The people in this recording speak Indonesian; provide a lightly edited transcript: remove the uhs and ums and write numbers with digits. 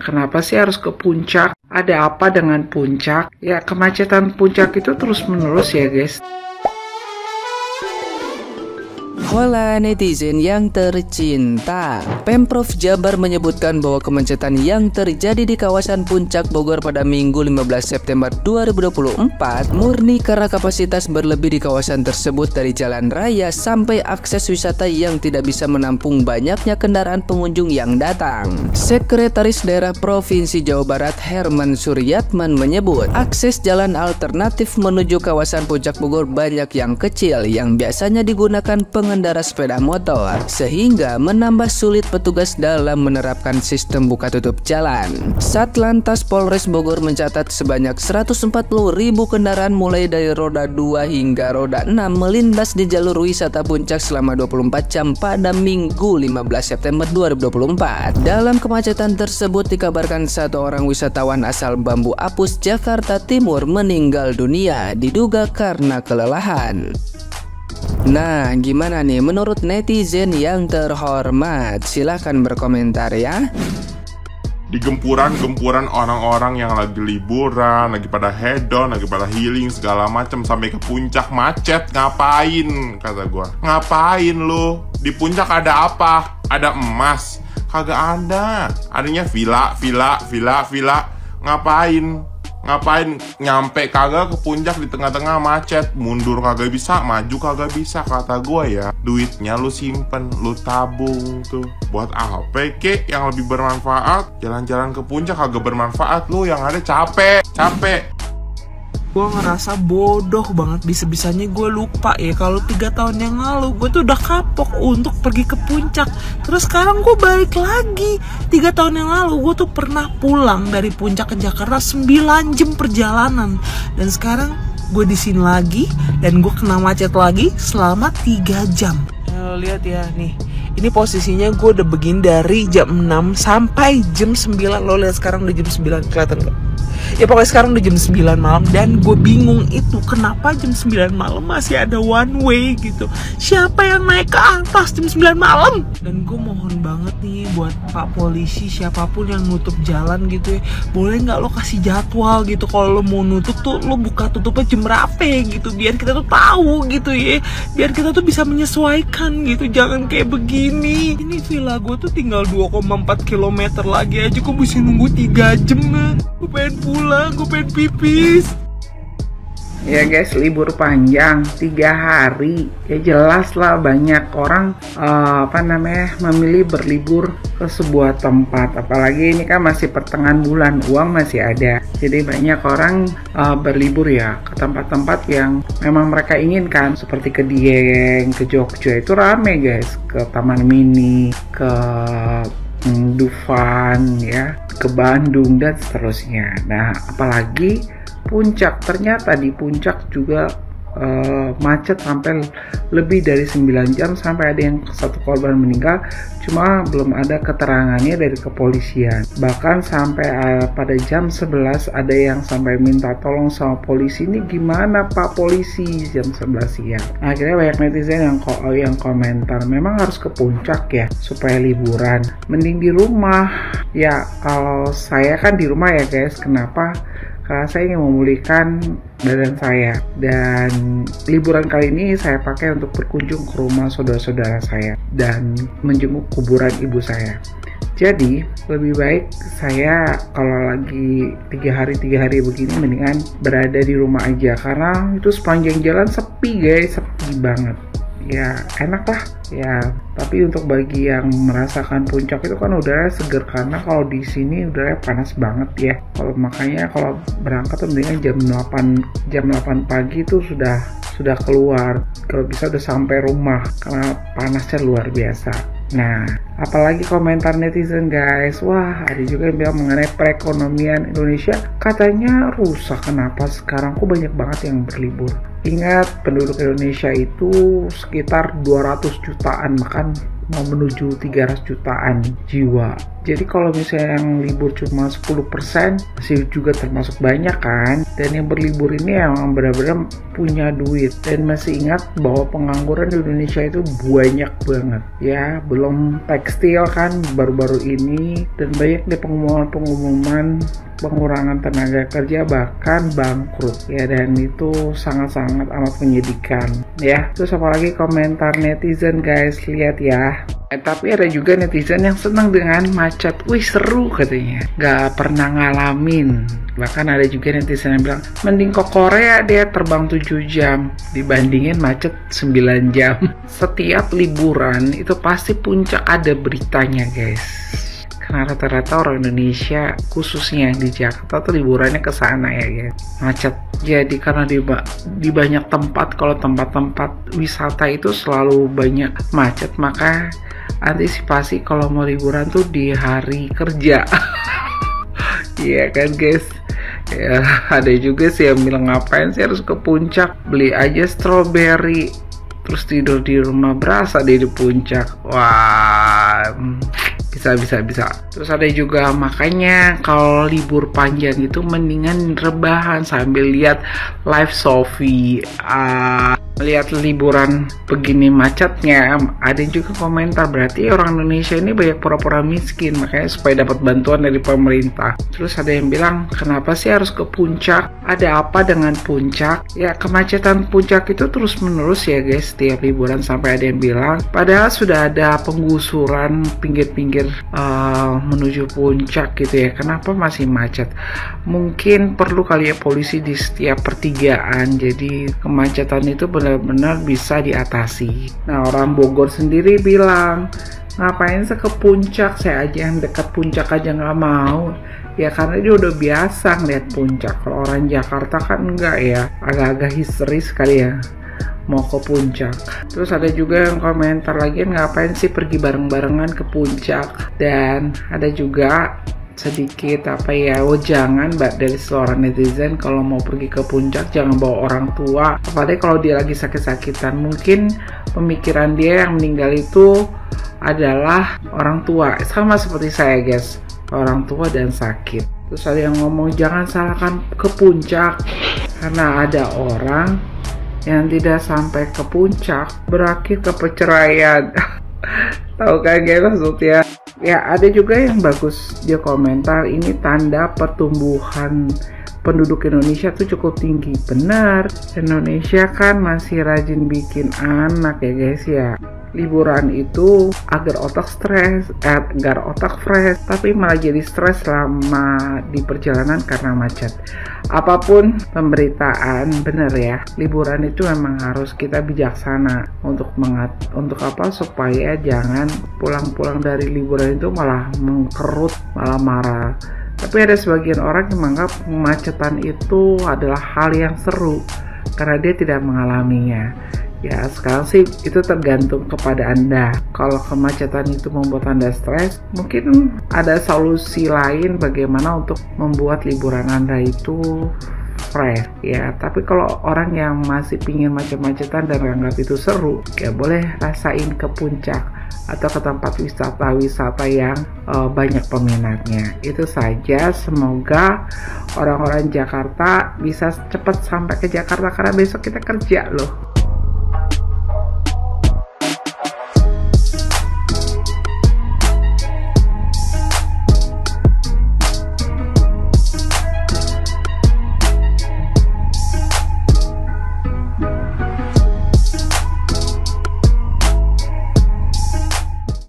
Kenapa sih harus ke puncak? Ada apa dengan puncak? Ya, kemacetan puncak itu terus-menerus ya guys. Hola netizen yang tercinta, Pemprov Jabar menyebutkan bahwa kemacetan yang terjadi di kawasan Puncak Bogor pada Minggu 15 September 2024 murni karena kapasitas berlebih di kawasan tersebut dari jalan raya sampai akses wisata yang tidak bisa menampung banyaknya kendaraan pengunjung yang datang. Sekretaris Daerah Provinsi Jawa Barat Herman Suryatman menyebut akses jalan alternatif menuju kawasan Puncak Bogor banyak yang kecil yang biasanya digunakan pengendara sepeda motor, sehingga menambah sulit petugas dalam menerapkan sistem buka tutup jalan. Satlantas Polres Bogor mencatat sebanyak 140.000 kendaraan mulai dari roda 2 hingga roda 6 melintas di jalur wisata Puncak selama 24 jam pada Minggu 15 September 2024. Dalam kemacetan tersebut dikabarkan satu orang wisatawan asal Bambu Apus, Jakarta Timur meninggal dunia diduga karena kelelahan. Nah, gimana nih menurut netizen yang terhormat? Silahkan berkomentar ya. Di gempuran orang-orang yang lagi liburan, lagi pada hedon, lagi pada healing segala macam sampai ke puncak macet, ngapain? Kata gua, ngapain lu? Di puncak ada apa? Ada emas? Kagak ada. Adanya villa. Ngapain nyampe kagak ke puncak di tengah-tengah macet, mundur kagak bisa, maju kagak bisa. Kata gue ya, duitnya lu simpen, lu tabung tuh buat apa kek yang lebih bermanfaat. Jalan-jalan ke puncak kagak bermanfaat, lu yang ada capek. Gue ngerasa bodoh banget, bisa-bisanya gue lupa ya kalau 3 tahun yang lalu gue tuh udah kapok untuk pergi ke puncak. Terus sekarang gue balik lagi. 3 tahun yang lalu gue tuh pernah pulang dari puncak ke Jakarta 9 jam perjalanan. Dan sekarang gue di sini lagi dan gue kena macet lagi selama 3 jam. Lo lihat ya nih, ini posisinya gue udah begini dari jam 6 sampai jam 9. Lo lihat sekarang udah jam 9, kelihatan gak? Ya pokoknya sekarang udah jam 9 malam dan gue bingung itu kenapa jam 9 malam masih ada one way gitu. Siapa yang naik ke atas jam 9 malam? Dan gue mohon banget nih buat Pak Polisi, siapapun yang nutup jalan gitu ya, boleh nggak lo kasih jadwal gitu, kalau lo mau nutup tuh lo buka tutupnya jam berapa gitu, biar kita tuh tahu gitu ya, biar kita tuh bisa menyesuaikan gitu. Jangan kayak begini. Ini villa gue tuh tinggal 2,4 km lagi aja, gue mesti nunggu 3 jam man. Gue pengen pulang, gue pengen pipis. Ya guys, libur panjang 3 hari. Ya jelas lah banyak orang memilih berlibur ke sebuah tempat. Apalagi ini kan masih pertengahan bulan, uang masih ada. Jadi banyak orang berlibur ya ke tempat-tempat yang memang mereka inginkan, seperti ke Dieng, ke Jogja itu rame guys, ke Taman Mini, ke Dufan ya, ke Bandung dan seterusnya. Nah, apalagi Puncak, ternyata di puncak juga macet sampai lebih dari 9 jam, sampai ada yang 1 korban meninggal, cuma belum ada keterangannya dari kepolisian. Bahkan sampai pada jam 11 ada yang sampai minta tolong sama polisi, ini gimana Pak Polisi, jam 11 siang. Akhirnya banyak netizen yang komentar, memang harus ke puncak ya supaya liburan, mending di rumah. Ya kalau saya kan di rumah ya guys, kenapa? Karena saya ingin memulihkan badan saya, dan liburan kali ini saya pakai untuk berkunjung ke rumah saudara-saudara saya dan menjenguk kuburan ibu saya. Jadi lebih baik saya kalau lagi 3 hari begini mendingan berada di rumah aja, karena itu sepanjang jalan sepi guys, sepi banget. Ya enak lah ya, tapi untuk bagi yang merasakan puncak itu kan udara seger, karena kalau di sini udara panas banget ya. Makanya kalau berangkat tuh mendingan jam 8 pagi itu sudah keluar, kalau bisa udah sampai rumah karena panasnya luar biasa. Nah, apalagi komentar netizen guys, wah ada juga yang bilang mengenai perekonomian Indonesia katanya rusak, kenapa sekarang kok banyak banget yang berlibur. Ingat, penduduk Indonesia itu sekitar 200 jutaan, bahkan mau menuju 300 jutaan jiwa. Jadi kalau misalnya yang libur cuma 10% masih juga termasuk banyak kan. Dan yang berlibur ini emang benar-benar punya duit. Dan masih ingat bahwa pengangguran di Indonesia itu banyak banget ya. Belum tekstil kan baru-baru ini, dan banyak deh pengumuman pengurangan tenaga kerja bahkan bangkrut ya, dan itu sangat-sangat amat menyedihkan ya. Terus apalagi komentar netizen guys, lihat ya. Tapi ada juga netizen yang senang dengan macet. Wih seru katanya, gak pernah ngalamin. Bahkan ada juga netizen yang bilang mending ke Korea dia terbang 7 jam dibandingin macet 9 jam. Setiap liburan itu pasti puncak ada beritanya guys, karena rata-rata orang Indonesia khususnya di Jakarta tuh liburannya ke sana ya guys, macet. Jadi karena di banyak tempat, kalau tempat-tempat wisata itu selalu banyak macet, maka antisipasi kalau mau liburan tuh di hari kerja. Iya kan guys. Ya, ada juga sih yang bilang ngapain sih harus ke puncak, beli aja strawberry terus tidur di rumah, berasa di puncak. Wah, bisa. Terus ada juga makanya kalau libur panjang itu mendingan rebahan sambil lihat live Sophie. Lihat liburan begini macetnya. Ada juga komentar berarti orang Indonesia ini banyak pura-pura miskin, makanya supaya dapat bantuan dari pemerintah. Terus ada yang bilang kenapa sih harus ke puncak, ada apa dengan puncak? Ya kemacetan puncak itu terus menerus ya guys setiap liburan, sampai ada yang bilang padahal sudah ada penggusuran pinggir-pinggir menuju puncak gitu ya, kenapa masih macet? Mungkin perlu kali ya polisi di setiap pertigaan, jadi kemacetan itu benar-benar bisa diatasi. Nah orang Bogor sendiri bilang ngapain sih ke puncak, saya aja yang dekat puncak aja nggak mau. Ya karena dia udah biasa ngeliat puncak. Kalau orang Jakarta kan enggak ya, agak-agak histeris kali ya mau ke puncak. Terus ada juga yang komentar lagi ngapain sih pergi bareng-barengan ke puncak. Dan ada juga sedikit jangan dari seorang netizen kalau mau pergi ke puncak jangan bawa orang tua, apalagi kalau dia lagi sakit-sakitan. Mungkin pemikiran dia yang meninggal itu adalah orang tua, sama seperti saya guys, orang tua dan sakit. Terus ada yang ngomong jangan salahkan ke puncak karena ada orang yang tidak sampai ke puncak berakhir ke perceraian. Tahu kan guys maksudnya? Ya ada juga yang bagus, dia komentar ini tanda pertumbuhan penduduk Indonesia tuh cukup tinggi. Benar, Indonesia kan masih rajin bikin anak ya guys ya. Liburan itu agar otak fresh, tapi malah jadi stres selama di perjalanan karena macet. Apapun pemberitaan, bener ya, liburan itu memang harus kita bijaksana untuk supaya jangan pulang-pulang dari liburan itu malah mengkerut, malah marah. Tapi ada sebagian orang yang menganggap kemacetan itu adalah hal yang seru karena dia tidak mengalaminya. Ya sekarang sih itu tergantung kepada Anda. Kalau kemacetan itu membuat Anda stres, mungkin ada solusi lain bagaimana untuk membuat liburan Anda itu fresh ya. Tapi kalau orang yang masih pingin macet-macetan dan anggap itu seru, ya boleh rasain ke puncak atau ke tempat wisata-wisata yang banyak peminatnya. Itu saja, semoga orang-orang Jakarta bisa cepat sampai ke Jakarta karena besok kita kerja loh.